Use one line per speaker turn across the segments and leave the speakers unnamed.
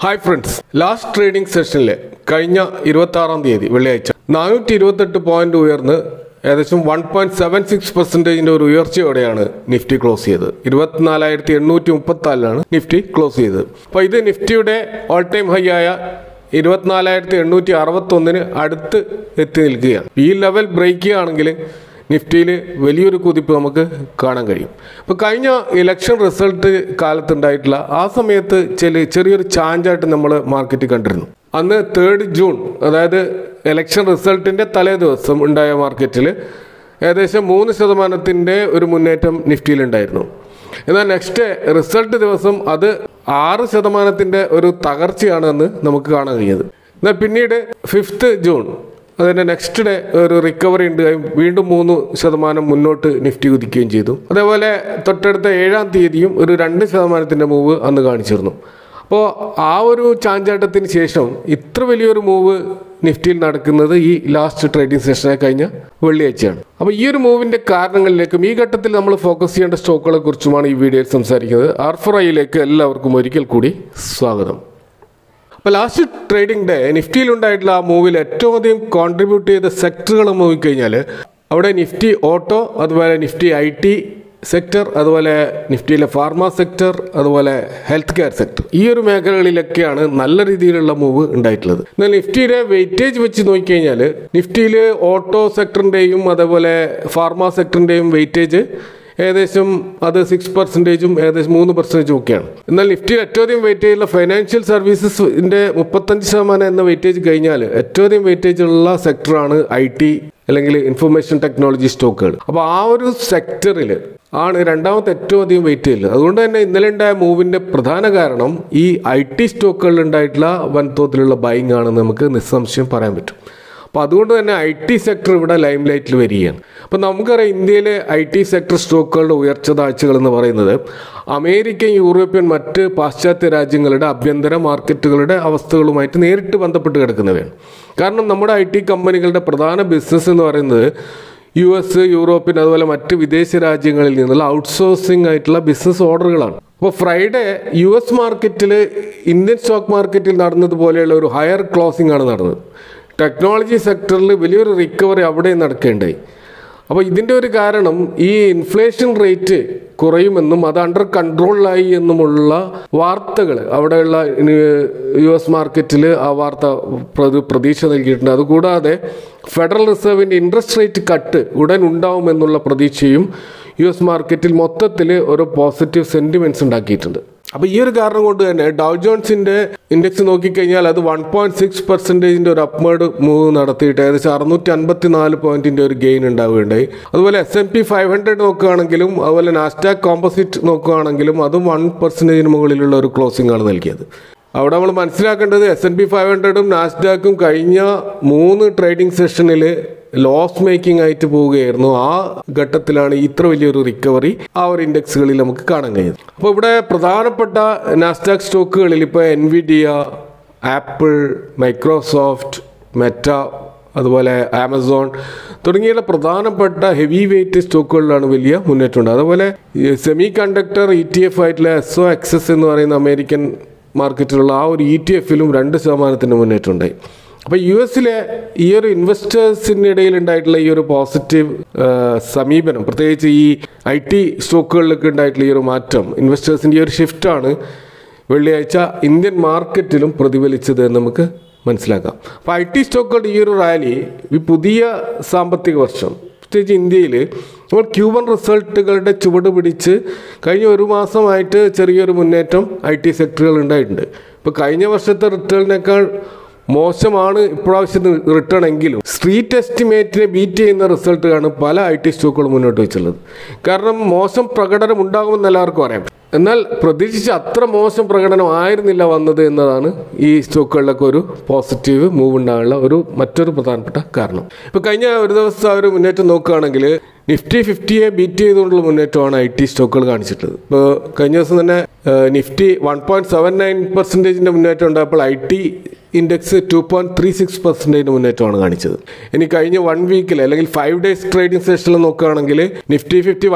Hi friends, last trading സെഷനിൽ കഴിഞ്ഞ 26-ാം തീയതി വെള്ളിയാഴ്ച 428 പോയിന്റ് ഉയർന്ന് ഏകദേശം 1.76% ഒരു ഉയർച്ചയോടെയാണ് നിഫ്റ്റി ക്ലോസ് ചെയ്തത്. 24,834 നിഫ്റ്റി ക്ലോസ് ചെയ്തത്. അപ്പോൾ ഇത് നിഫ്റ്റിയുടെ ഓൾ ടൈം ഹൈ ആയ 24,861 അടുത്ത് എത്തി നിൽക്കുകയാണ്. ഈ ലെവൽ ബ്രേക്ക് ചെയ്യുകയാണെങ്കിൽ നിഫ്റ്റിയിൽ വലിയൊരു കുതിപ്പ് നമുക്ക് കാണാൻ കഴിയും. ഇപ്പോൾ കഴിഞ്ഞ ഇലക്ഷൻ റിസൾട്ട് കാലത്തുണ്ടായിട്ടുള്ള ആ സമയത്ത് ചെറിയൊരു ചാഞ്ചായിട്ട് നമ്മൾ മാർക്കറ്റ് കണ്ടിരുന്നു. അന്ന് 3 ജൂൺ അതായത് ഇലക്ഷൻ റിസൾട്ടിൻ്റെ തലേ ദിവസം ഉണ്ടായ മാർക്കറ്റിൽ ഏകദേശം 3% ഒരു മുന്നേറ്റം നിഫ്റ്റിയിലുണ്ടായിരുന്നു. എന്നാൽ നെക്സ്റ്റ് റിസൾട്ട് ദിവസം അത് 6% ഒരു തകർച്ചയാണെന്ന് നമുക്ക് കാണാൻ കഴിഞ്ഞത്. എന്നാൽ പിന്നീട് 5 ജൂൺ അതിൻ്റെ നെക്സ്റ്റ് ഡേ ഒരു റിക്കവറി ഉണ്ടായും, വീണ്ടും 3% മുന്നോട്ട് നിഫ്റ്റി കുതിക്കുകയും ചെയ്തു. അതേപോലെ തൊട്ടടുത്ത 7-ാം തീയതിയും ഒരു 2% മൂവ് അന്ന് കാണിച്ചിരുന്നു. അപ്പോൾ ആ ഒരു ചാഞ്ചാട്ടത്തിന് ശേഷം ഇത്ര വലിയൊരു മൂവ് നിഫ്റ്റിയിൽ നടക്കുന്നത് ഈ ലാസ്റ്റ് ട്രേഡിംഗ് സെഷനെ കഴിഞ്ഞ വെള്ളിയാഴ്ചയാണ്. അപ്പോൾ ഈ ഒരു മൂവിൻ്റെ കാരണങ്ങളിലേക്കും ഈ ഘട്ടത്തിൽ നമ്മൾ ഫോക്കസ് ചെയ്യേണ്ട സ്റ്റോക്കുകളെ കുറിച്ചുമാണ് ഈ വീഡിയോയിൽ സംസാരിക്കുന്നത്. R4iയിലേക്ക് എല്ലാവർക്കും ഒരിക്കൽ കൂടി സ്വാഗതം. അപ്പോൾ ലാസ്റ്റ് ട്രേഡിംഗ് ഡേ നിഫ്റ്റിയിലുണ്ടായിട്ടുള്ള ആ മൂവിൽ ഏറ്റവും അധികം കോൺട്രിബ്യൂട്ട് ചെയ്ത സെക്ടറുകൾ നോക്കിക്കഴിഞ്ഞാൽ അവിടെ നിഫ്റ്റി ഓട്ടോ, അതുപോലെ നിഫ്റ്റി IT സെക്ടർ, അതുപോലെ നിഫ്റ്റിയിലെ ഫാർമ സെക്ടർ, അതുപോലെ ഹെൽത്ത് കെയർ സെക്ടർ, ഈ ഒരു മേഖലകളിലൊക്കെയാണ് നല്ല രീതിയിലുള്ള മൂവ് ഉണ്ടായിട്ടുള്ളത്. എന്നാൽ നിഫ്റ്റിയുടെ വെയിറ്റേജ് വെച്ച് നോക്കിക്കഴിഞ്ഞാൽ നിഫ്റ്റിയിൽ ഓട്ടോ സെക്ടറിൻ്റെയും അതേപോലെ ഫാർമ സെക്ടറിൻ്റെയും വെയിറ്റേജ് ഏകദേശം അത് 6%, ഏകദേശം 3% ഒക്കെയാണ്. എന്നാൽ നിഫ്റ്റിയിൽ ഏറ്റവും അധികം വെയിറ്റേജുള്ള ഫൈനാൻഷ്യൽ സർവീസസിൻ്റെ 35% എന്ന വെയിറ്റേജ് കഴിഞ്ഞാൽ ഏറ്റവും അധികം വെയിറ്റേജ് ഉള്ള സെക്ടറാണ് IT അല്ലെങ്കിൽ ഇൻഫർമേഷൻ ടെക്നോളജി സ്റ്റോക്കുകൾ. അപ്പോൾ ആ ഒരു സെക്ടറിൽ ആണ് രണ്ടാമത്തെ ഏറ്റവും അധികം വെയിറ്റേജ്. അതുകൊണ്ട് തന്നെ ഇന്നലെ ഉണ്ടായ മൂവിൻ്റെ പ്രധാന കാരണം ഈ IT സ്റ്റോക്കുകളിൽ ഉണ്ടായിട്ടുള്ള വൻതോതിലുള്ള ബൈങ് ആണെന്ന് നമുക്ക് നിസ്സംശയം പറയാൻ പറ്റും. അപ്പോൾ അതുകൊണ്ട് തന്നെ IT സെക്ടർ ഇവിടെ ലൈം ലൈറ്റിൽ വരികയാണ്. അപ്പോൾ നമുക്കറിയാം ഇന്ത്യയിലെ IT സെക്ടർ സ്റ്റോക്കുകളുടെ ഉയർച്ച താഴ്ചകൾ എന്ന് പറയുന്നത് അമേരിക്കൻ, യൂറോപ്യൻ, മറ്റ് പാശ്ചാത്യ രാജ്യങ്ങളുടെ ആഭ്യന്തര മാർക്കറ്റുകളുടെ അവസ്ഥകളുമായിട്ട് നേരിട്ട് ബന്ധപ്പെട്ട് കിടക്കുന്നവയാണ്. കാരണം നമ്മുടെ IT കമ്പനികളുടെ പ്രധാന ബിസിനസ് എന്ന് പറയുന്നത് US, യൂറോപ്യൻ, അതുപോലെ മറ്റ് വിദേശ രാജ്യങ്ങളിൽ നിന്നുള്ള ഔട്ട്സോഴ്സിംഗ് ആയിട്ടുള്ള ബിസിനസ് ഓർഡറുകളാണ്. അപ്പോൾ ഫ്രൈഡേ US മാർക്കറ്റിൽ ഇന്ത്യൻ സ്റ്റോക്ക് മാർക്കറ്റിൽ നടന്നതുപോലെയുള്ള ഒരു ഹയർ ക്ലോസിംഗ് ആണ് നടന്നത്. ടെക്നോളജി സെക്ടറിൽ വലിയൊരു റിക്കവറി അവിടെ നടക്കേണ്ടായി. അപ്പോൾ ഇതിൻ്റെ ഒരു കാരണം ഈ ഇൻഫ്ലേഷൻ റേറ്റ് കുറയുമെന്നും അത് അണ്ടർ കൺട്രോളിലായി എന്നുമുള്ള വാർത്തകൾ അവിടെയുള്ള US മാർക്കറ്റിൽ ആ വാർത്ത പ്രതീക്ഷ നൽകിയിട്ടുണ്ട്. അതുകൂടാതെ ഫെഡറൽ റിസർവിൻ്റെ ഇൻട്രസ്റ്റ് റേറ്റ് കട്ട് ഉടൻ ഉണ്ടാവുമെന്നുള്ള പ്രതീക്ഷയും US മാർക്കറ്റിൽ മൊത്തത്തിൽ ഒരു പോസിറ്റീവ് സെൻറ്റിമെൻറ്റ്സ് ഉണ്ടാക്കിയിട്ടുണ്ട്. അപ്പോൾ ഈ ഒരു കാരണം കൊണ്ട് തന്നെ ഡൗ ജോൺസിൻ്റെ ഇൻഡെക്സ് നോക്കിക്കഴിഞ്ഞാൽ അത് 1.6% ഒരു അപ്വേർഡ് മൂവ് നടത്തിയിട്ട് ഏകദേശം 654 പോയിന്റിൻ്റെ ഒരു ഗെയിൻ ഉണ്ടാവുകയുണ്ടായി. അതുപോലെ S&P 500 നോക്കുകയാണെങ്കിലും അതുപോലെ നാസ്ഡാക്ക് കോമ്പോസിറ്റ് നോക്കുകയാണെങ്കിലും അതും 1% മുകളിലുള്ള ഒരു ക്ലോസിംഗ് ആണ് നൽകിയത്. അവിടെ നമ്മൾ മനസ്സിലാക്കേണ്ടത് S&P 500ഉം നാസ്ഡാക്കും കഴിഞ്ഞ 3 ട്രേഡിംഗ് സെഷനിൽ ലോസ് മേക്കിംഗ് ആയിട്ട് പോവുകയായിരുന്നു. ആ ഘട്ടത്തിലാണ് ഇത്ര വലിയൊരു റിക്കവറി ആ ഒരു ഇൻഡെക്സുകളിൽ നമുക്ക് കാണാൻ കഴിയുന്നത്. അപ്പോൾ ഇവിടെ പ്രധാനപ്പെട്ട നാസ്ഡാക്ക് സ്റ്റോക്കുകളിൽ ഇപ്പോൾ NVIDIA, ആപ്പിൾ, മൈക്രോസോഫ്റ്റ്, മെറ്റ, അതുപോലെ ആമസോൺ തുടങ്ങിയുള്ള പ്രധാനപ്പെട്ട ഹെവി വെയിറ്റ് സ്റ്റോക്കുകളിലാണ് വലിയ മുന്നേറ്റമുണ്ട്. അതുപോലെ സെമി കണ്ടക്ടർ ETF ആയിട്ടുള്ള SOXS എന്ന് പറയുന്ന അമേരിക്കൻ മാർക്കറ്റിലുള്ള ആ ഒരു ETF-ലും 2% മുന്നേറ്റമുണ്ടായി. അപ്പോൾ US-ലെ ഈ ഒരു ഇൻവെസ്റ്റേഴ്സിൻ്റെ ഇടയിൽ ഉണ്ടായിട്ടുള്ള ഈ ഒരു പോസിറ്റീവ് സമീപനം, പ്രത്യേകിച്ച് ഈ IT സ്റ്റോക്കുകളിലൊക്കെ ഉണ്ടായിട്ടുള്ള ഈ ഒരു മാറ്റം, ഇൻവെസ്റ്റേഴ്സിൻ്റെ ഈ ഒരു ഷിഫ്റ്റാണ് വെള്ളിയാഴ്ച ഇന്ത്യൻ മാർക്കറ്റിലും പ്രതിഫലിച്ചത് എന്ന് നമുക്ക് മനസ്സിലാക്കാം. അപ്പോൾ IT സ്റ്റോക്കുകളുടെ ഈ ഒരു റാലി ഈ പുതിയ സാമ്പത്തിക വർഷം പ്രത്യേകിച്ച് ഇന്ത്യയിൽ നമ്മൾ Q1 റിസൾട്ടുകളുടെ ചുവട് പിടിച്ച് കഴിഞ്ഞ ഒരു മാസമായിട്ട് ചെറിയൊരു മുന്നേറ്റം IT സെക്ടറുകൾ ഉണ്ടായിട്ടുണ്ട്. ഇപ്പോൾ കഴിഞ്ഞ വർഷത്തെ റിട്ടേണിനേക്കാൾ മോശമാണ് ഇപ്രാവശ്യത്തെ റിട്ടേൺ എങ്കിലും സ്ട്രീറ്റ് എസ്റ്റിമേറ്റിനെ ബീറ്റ് ചെയ്യുന്ന റിസൾട്ടാണ് പല IT സ്റ്റോക്കുകളും മുന്നോട്ട് വെച്ചുള്ളത്. കാരണം മോശം പ്രകടനം ഉണ്ടാകുമെന്ന് എല്ലാവർക്കും അറിയാം. എന്നാൽ പ്രതീക്ഷിച്ച അത്ര മോശം പ്രകടനം ആയിരുന്നില്ല വന്നത് എന്നതാണ് ഈ സ്റ്റോക്കുകളിലൊക്കെ ഒരു പോസിറ്റീവ് മൂവ് ഉണ്ടാകാനുള്ള മറ്റൊരു പ്രധാനപ്പെട്ട കാരണം. ഇപ്പോൾ കഴിഞ്ഞ ഒരു ദിവസം ഒരു മുന്നേറ്റം നോക്കുകയാണെങ്കിൽ നിഫ്റ്റി 50-യെ ബീറ്റ് ചെയ്തുകൊണ്ടുള്ള മുന്നേറ്റമാണ് IT സ്റ്റോക്കുകൾ കാണിച്ചിട്ടുള്ളത്. ഇപ്പോൾ കഴിഞ്ഞ ദിവസം തന്നെ നിഫ്റ്റി 1.79% മുന്നേറ്റം ഉണ്ടായപ്പോൾ IT ഇൻഡെക്സ് 2.36% മുന്നേറ്റമാണ് കാണിച്ചത്. ഇനി കഴിഞ്ഞ 1 വീക്കിൽ അല്ലെങ്കിൽ 5 days ട്രേഡിംഗ് സെഷനിൽ നോക്കുകയാണെങ്കിൽ നിഫ്റ്റി 50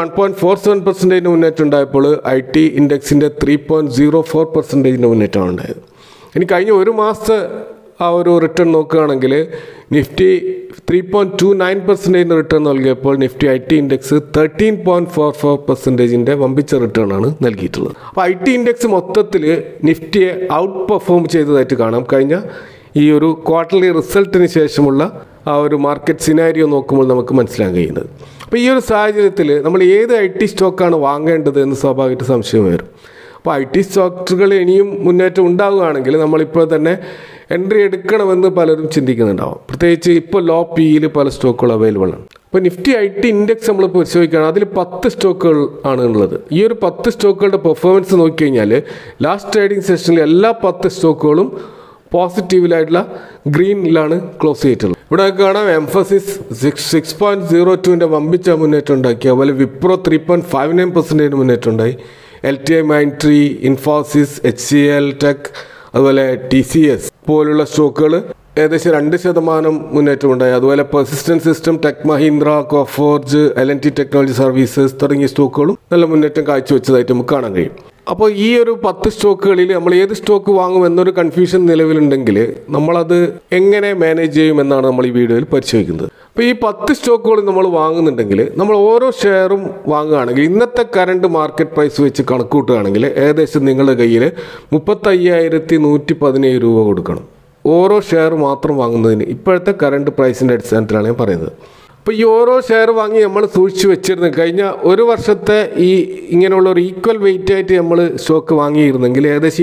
1.47% മുന്നേറ്റം ഉണ്ടായപ്പോൾ IT ഇൻഡെക്സിൻ്റെ 3.04% മുന്നേറ്റമാണ് ഉണ്ടായത്. ഇനി കഴിഞ്ഞ ഒരു മാസത്തെ ആ ഒരു റിട്ടേൺ നോക്കുകയാണെങ്കിൽ നിഫ്റ്റി 3.29% റിട്ടേൺ നൽകിയപ്പോൾ നിഫ്റ്റി IT ഇൻഡെക്സ് 13.44% വമ്പിച്ച റിട്ടേൺ ആണ് നൽകിയിട്ടുള്ളത്. അപ്പോൾ IT ഇൻഡെക്സ് മൊത്തത്തിൽ നിഫ്റ്റിയെ ഔട്ട് പെർഫോം ചെയ്തതായിട്ട് കാണാം കഴിഞ്ഞ ഈ ഒരു ക്വാർട്ടർലി റിസൾട്ടിന് ശേഷമുള്ള ആ ഒരു മാർക്കറ്റ് സിനാരിയോ നോക്കുമ്പോൾ നമുക്ക് മനസ്സിലാക്കാൻ കഴിയുന്നത്. അപ്പോൾ ഈ ഒരു സാഹചര്യത്തിൽ നമ്മൾ ഏത് IT സ്റ്റോക്കാണ് വാങ്ങേണ്ടത് എന്ന് സ്വാഭാവികമായിട്ട് സംശയം വരും. അപ്പോൾ IT സ്റ്റോക്കുകൾ ഇനിയും മുന്നേറ്റം ഉണ്ടാവുകയാണെങ്കിൽ നമ്മളിപ്പോൾ തന്നെ എൻട്രി എടുക്കണമെന്ന് പലരും ചിന്തിക്കുന്നുണ്ടാവും. പ്രത്യേകിച്ച് ഇപ്പോൾ ലോ PEയിൽ പല സ്റ്റോക്കുകൾ അവൈലബിൾ ആണ്. അപ്പോൾ നിഫ്റ്റി IT ഇൻഡെക്സ് നമ്മൾ പരിശോധിക്കുകയാണ്, അതിൽ 10 സ്റ്റോക്കുകൾ ആണ് ഉള്ളത്. ഈ ഒരു 10 സ്റ്റോക്കുകളുടെ പെർഫോമൻസ് നോക്കിക്കഴിഞ്ഞാൽ ലാസ്റ്റ് ട്രേഡിംഗ് സെഷനിൽ എല്ലാ 10 സ്റ്റോക്കുകളും പോസിറ്റീവിലായിട്ടുള്ള ഗ്രീനിലാണ് ക്ലോസ് ചെയ്തിട്ടുള്ളത്. ഇവിടെ കാണാം എംഫസിസ് 6.02 വമ്പിച്ച മുന്നേറ്റം ഉണ്ടാക്കി. അതുപോലെ വിപ്രോ 3.59% മുന്നേറ്റം ഉണ്ടായി. LTI Mindtree, Infosys, HCL tech, അതുപോലെ TCS പോലുള്ള സ്റ്റോക്കുകൾ ഏകദേശം 2% മുന്നേറ്റം ഉണ്ടായി. അതുപോലെ persistent system, tech Mahindra, Coforge, L&T technology services തുടങ്ങിയ സ്റ്റോക്കുകളും നല്ല മുന്നേറ്റം കാഴ്ചവെച്ചതായിട്ട് നമുക്ക് കാണാൻ കഴിയും. അപ്പോൾ ഈ ഒരു 10 സ്റ്റോക്കുകളിൽ നമ്മൾ ഏത് സ്റ്റോക്ക് വാങ്ങും എന്നൊരു കൺഫ്യൂഷൻ നിലവിലുണ്ടെങ്കിൽ നമ്മളത് എങ്ങനെ മാനേജ് ചെയ്യുമെന്നാണ് നമ്മൾ ഈ വീഡിയോയിൽ പരിശോധിക്കുന്നത്. അപ്പോൾ ഈ 10 സ്റ്റോക്കുകൾ നമ്മൾ വാങ്ങുന്നുണ്ടെങ്കിൽ നമ്മൾ ഓരോ ഷെയറും വാങ്ങുകയാണെങ്കിൽ ഇന്നത്തെ കറണ്ട് മാർക്കറ്റ് പ്രൈസ് വെച്ച് കണക്ക് കൂട്ടുകയാണെങ്കിൽ ഏകദേശം നിങ്ങളുടെ കയ്യിൽ 35,117 രൂപ കൊടുക്കണം ഓരോ ഷെയർ മാത്രം വാങ്ങുന്നതിന്. ഇപ്പോഴത്തെ കറണ്ട് പ്രൈസിൻ്റെ അടിസ്ഥാനത്തിലാണ് ഞാൻ പറയുന്നത്. അപ്പോൾ ഈ ഓരോ ഷെയർ വാങ്ങി നമ്മൾ സൂക്ഷിച്ച് വെച്ചിരുന്നത് കഴിഞ്ഞ ഒരു വർഷത്തെ ഈ ഇങ്ങനെയുള്ള ഒരു ഈക്വൽ വെയിറ്റ് ആയിട്ട് നമ്മൾ സ്റ്റോക്ക് വാങ്ങിയിരുന്നെങ്കിൽ ഏകദേശം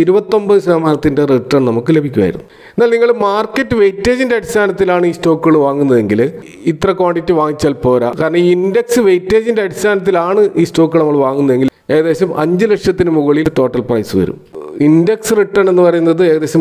29% റിട്ടേൺ നമുക്ക് ലഭിക്കുമായിരുന്നു. എന്നാൽ നിങ്ങൾ മാർക്കറ്റ് വെയിറ്റേജിൻ്റെ അടിസ്ഥാനത്തിലാണ് ഈ സ്റ്റോക്കുകൾ വാങ്ങുന്നതെങ്കിൽ ഇത്ര ക്വാണ്ടിറ്റി വാങ്ങിച്ചാൽ പോരാ. കാരണം ഈ ഇൻഡെക്സ് വെയിറ്റേജിൻ്റെ അടിസ്ഥാനത്തിലാണ് ഈ സ്റ്റോക്കുകൾ നമ്മൾ വാങ്ങുന്നതെങ്കിൽ ഏകദേശം 5 ലക്ഷത്തിന് മുകളിൽ ടോട്ടൽ പ്രൈസ് വരും. ഇൻഡെക്സ് റിട്ടേൺ എന്ന് പറയുന്നത് ഏകദേശം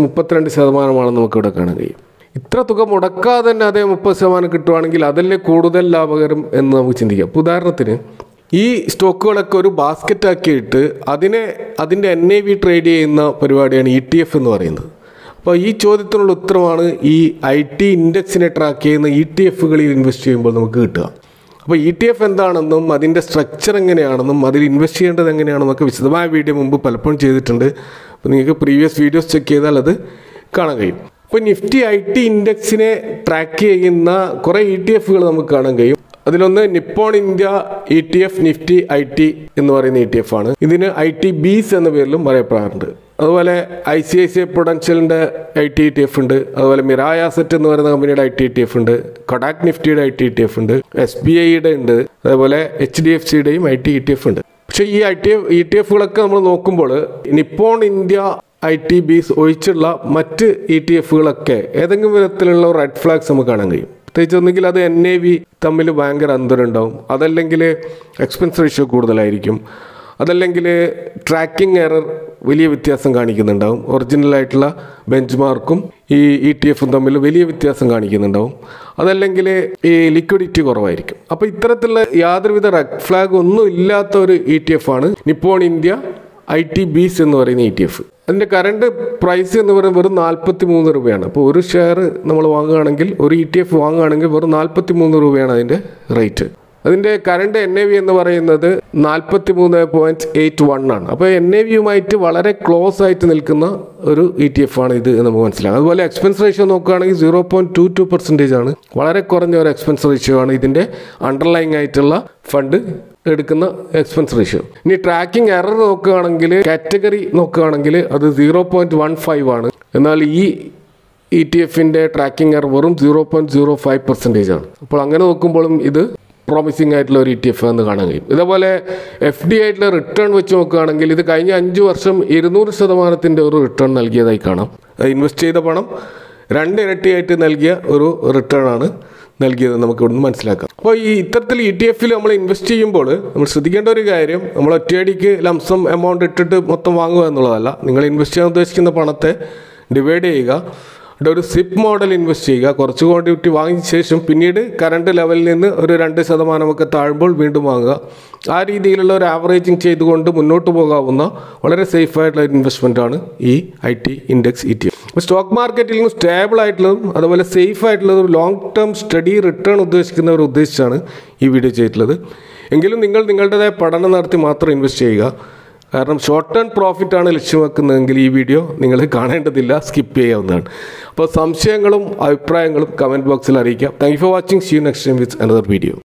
32% നമുക്കിവിടെ കാണാൻ കഴിയും. ഇത്ര തുക മുടക്കാതെ തന്നെ അതേ 30% കിട്ടുവാണെങ്കിൽ അതല്ലേ കൂടുതൽ ലാഭകരം എന്ന് നമുക്ക് ചിന്തിക്കാം. ഇപ്പോൾ ഉദാഹരണത്തിന് ഈ സ്റ്റോക്കുകളൊക്കെ ഒരു ബാസ്ക്കറ്റ് ആക്കിയിട്ട് അതിൻ്റെ NAV ട്രേഡ് ചെയ്യുന്ന പരിപാടിയാണ് ETF എന്ന് പറയുന്നത്. അപ്പോൾ ഈ ചോദ്യത്തിനുള്ള ഉത്തരമാണ് ഈ IT ഇൻഡെക്സിനെ ട്രാക്ക് ചെയ്യുന്ന ETFകളിൽ ഇൻവെസ്റ്റ് ചെയ്യുമ്പോൾ നമുക്ക് കിട്ടുക. അപ്പോൾ ETF എന്താണെന്നും അതിൻ്റെ സ്ട്രക്ചർ എങ്ങനെയാണെന്നും അതിൽ ഇൻവെസ്റ്റ് ചെയ്യേണ്ടത് എങ്ങനെയാണെന്നൊക്കെ വിശദമായ വീഡിയോ മുമ്പ് പലപ്പോഴും ചെയ്തിട്ടുണ്ട്. അപ്പോൾ നിങ്ങൾക്ക് പ്രീവിയസ് വീഡിയോസ് ചെക്ക് ചെയ്താൽ അത് കാണാൻ കഴിയും. ഇപ്പോൾ നിഫ്റ്റി IT ഇൻഡെക്സിനെ ട്രാക്ക് ചെയ്യുന്ന കുറേ ETFകൾ നമുക്ക് കാണാൻ കഴിയും. അതിലൊന്ന് Nippon India ETF Nifty IT എന്ന് പറയുന്ന ETF ആണ്. ഇതിന് ITBs എന്ന പേരിലും പറയപ്പെടാറുണ്ട്. അതുപോലെ ICICI പ്രൊഡൻഷ്യലിൻ്റെ IT ETF ഉണ്ട്. അതുപോലെ മിറായ് അസറ്റ് എന്ന് പറയുന്ന കമ്പനിയുടെ IT ETF ഉണ്ട്. കൊഡാക് നിഫ്റ്റിയുടെ IT ETF ഉണ്ട്. SBIയുടെ ഉണ്ട്. അതേപോലെ HDFCയുടെയും IT ETF ഉണ്ട്. പക്ഷേ ഈ ETFകളൊക്കെ നമ്മൾ നോക്കുമ്പോൾ നിപ്പോൺ ഇന്ത്യ ITBs ഒഴിച്ചുള്ള മറ്റ് ETFകളൊക്കെ ഏതെങ്കിലും വിധത്തിലുള്ള റെഡ് ഫ്ലാഗ്സ് നമുക്ക് കാണാൻ കഴിയും. പ്രത്യേകിച്ച് ഒന്നെങ്കിൽ അത് NAV തമ്മിൽ ഭയങ്കര അന്തരം ഉണ്ടാവും, അതല്ലെങ്കിൽ എക്സ്പെൻസ് റേഷ്യോ കൂടുതലായിരിക്കും, അതല്ലെങ്കിൽ ട്രാക്കിംഗ് എറർ വലിയ വ്യത്യാസം കാണിക്കുന്നുണ്ടാവും, ഒറിജിനലായിട്ടുള്ള ബെഞ്ച് മാർക്കും ഈ ETF തമ്മിൽ വലിയ വ്യത്യാസം കാണിക്കുന്നുണ്ടാവും, അതല്ലെങ്കിൽ ഈ ലിക്വിഡിറ്റി കുറവായിരിക്കും. അപ്പോൾ ഇത്തരത്തിലുള്ള യാതൊരുവിധ റെഡ് ഫ്ലാഗ് ഒന്നും ഇല്ലാത്ത ഒരു ETF ആണ് നിപ്പോൺ ഇന്ത്യ ITBs എന്ന് പറയുന്ന ETF. അതിൻ്റെ കറണ്ട് പ്രൈസ് എന്ന് പറയുന്നത് വെറും 43 രൂപയാണ്. അപ്പോൾ ഒരു ഷെയർ നമ്മൾ വാങ്ങുകയാണെങ്കിൽ ഒരു ETF വാങ്ങുകയാണെങ്കിൽ വെറും 43 രൂപയാണ് അതിൻ്റെ റേറ്റ്. അതിൻ്റെ കറണ്ട് NAV എന്ന് പറയുന്നത് 43.81 ആണ്. അപ്പോൾ NAVയുമായിട്ട് വളരെ ക്ലോസ് ആയിട്ട് നിൽക്കുന്ന ഒരു ETF ആണ് ഇത് എന്ന് നമുക്ക് മനസ്സിലാകും. അതുപോലെ എക്സ്പെൻസ് റേഷ്യോ നോക്കുകയാണെങ്കിൽ 0.22% ആണ്. വളരെ കുറഞ്ഞ ഒരു എക്സ്പെൻസ് റേഷ്യോ ആണ് ഇതിൻ്റെ അണ്ടർലൈങ് ആയിട്ടുള്ള ഫണ്ട് എടുക്കുന്ന എക്സ്പെൻസ് റേഷ്യോ. ഇനി ട്രാക്കിംഗ് എറർ നോക്കുകയാണെങ്കിൽ കാറ്റഗറി നോക്കുകയാണെങ്കിൽ അത് 0.15 ആണ്. എന്നാൽ ഈ ETF-ൻ്റെ ട്രാക്കിംഗ് എറർ വെറും 0.05% ആണ്. അപ്പോൾ അങ്ങനെ നോക്കുമ്പോഴും ഇത് പ്രോമിസിംഗ് ആയിട്ടുള്ള ഒരു ETF എന്ന് കാണാൻ കഴിയും. ഇതേപോലെ FD ആയിട്ടുള്ള റിട്ടേൺ വെച്ച് നോക്കുകയാണെങ്കിൽ ഇത് കഴിഞ്ഞ 5 വർഷം 200% ഒരു റിട്ടേൺ നൽകിയതായി കാണാം. ഇൻവെസ്റ്റ് ചെയ്ത പണം 2 ഇരട്ടിയായിട്ട് നൽകിയ ഒരു റിട്ടേൺ ആണ് നൽകിയത് നമുക്ക് ഇവിടുന്ന് മനസ്സിലാക്കാം. അപ്പോൾ ഈ ഇത്തരത്തിൽ ETF-ൽ നമ്മൾ ഇൻവെസ്റ്റ് ചെയ്യുമ്പോൾ നമ്മൾ ശ്രദ്ധിക്കേണ്ട ഒരു കാര്യം, നമ്മൾ ഒറ്റയടിക്ക് ലംസം എമൗണ്ട് ഇട്ടിട്ട് മൊത്തം വാങ്ങുക എന്നുള്ളതല്ല. നിങ്ങൾ ഇൻവെസ്റ്റ് ചെയ്യാൻ ഉദ്ദേശിക്കുന്ന പണത്തെ ഡിവൈഡ് ചെയ്യുക, ഒരു സിപ്പ് മോഡൽ ഇൻവെസ്റ്റ് ചെയ്യുക, കുറച്ച് ക്വാണ്ടിറ്റി വാങ്ങിയ ശേഷം പിന്നീട് കറണ്ട് ലെവലിൽ നിന്ന് ഒരു 2% താഴുമ്പോൾ വീണ്ടും വാങ്ങുക. ആ രീതിയിലുള്ള ഒരു ആവറേജിങ് ചെയ്തുകൊണ്ട് മുന്നോട്ട് പോകാവുന്ന വളരെ സേഫ് ആയിട്ടുള്ള ഒരു ഇൻവെസ്റ്റ്മെൻറ്റാണ് ഈ IT ഇൻഡെക്സ് ETF. അപ്പോൾ സ്റ്റോക്ക് മാർക്കറ്റിൽ നിന്ന് സ്റ്റേബിൾ ആയിട്ടുള്ളതും അതുപോലെ സേഫ് ആയിട്ടുള്ളതും ലോങ് ടേം സ്റ്റഡി റിട്ടേൺ ഉദ്ദേശിക്കുന്നവർ ഉദ്ദേശിച്ചാണ് ഈ വീഡിയോ ചെയ്തിട്ടുള്ളത്. എങ്കിലും നിങ്ങൾ നിങ്ങളുടേതായ പഠനം നടത്തി മാത്രം ഇൻവെസ്റ്റ് ചെയ്യുക. കാരണം ഷോർട്ട് ടേൺ പ്രോഫിറ്റാണ് ലക്ഷ്യം വെക്കുന്നതെങ്കിൽ ഈ വീഡിയോ നിങ്ങൾ കാണേണ്ടതില്ല, സ്കിപ്പ് ചെയ്യാവുന്നതാണ്. അപ്പോൾ സംശയങ്ങളും അഭിപ്രായങ്ങളും കമൻറ്റ് ബോക്സിൽ അറിയിക്കാം. Thank you for watching. See you next time with another video.